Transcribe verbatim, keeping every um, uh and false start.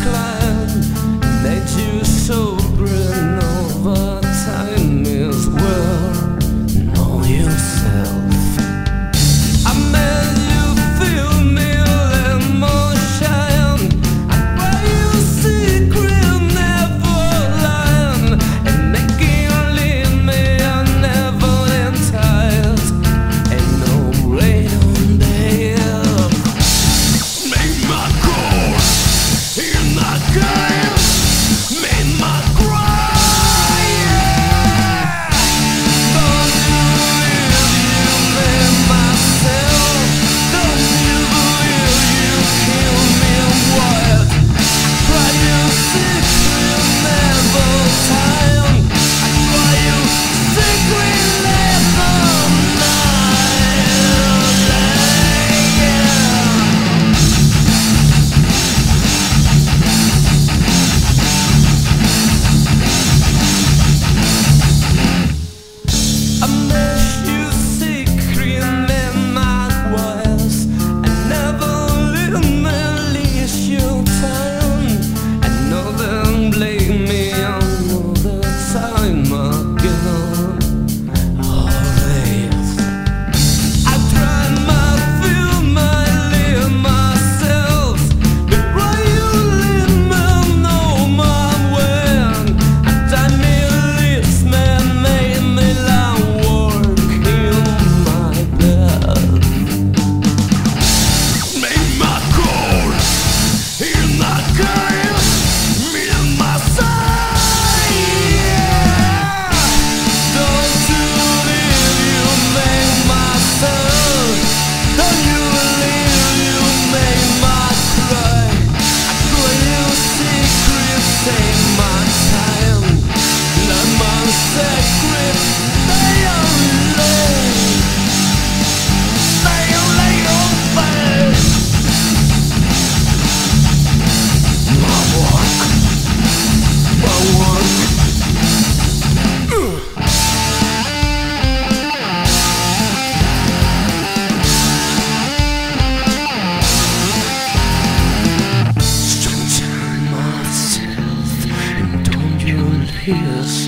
climb made you sober over time as well. Know yourself. I made you feel me emotion. I buy you secret Neverland and make you leave me a never-end tired. Ain't no rain on there. Make my goal in that game. Make my cry. Yeah. Don't you believe you made myself? Don't you believe you killed me wild? Try you secret never time. I try you secret never night. Yeah. I miss you secret in my wires. I never let me leave your town. I know them blame me another time again. Always. I tried my film, I live myself. But why you let me know my when? I done me lips, man, made me like work in my bed. Make my goal in that game. Me and my side. Yeah. Don't you believe you made myself? Don't you believe you made my cry? I cry you secret, save my time. Let my secret stay alone. Stay alone, your face. My work, my work. Sunshine myself, and don't you listen?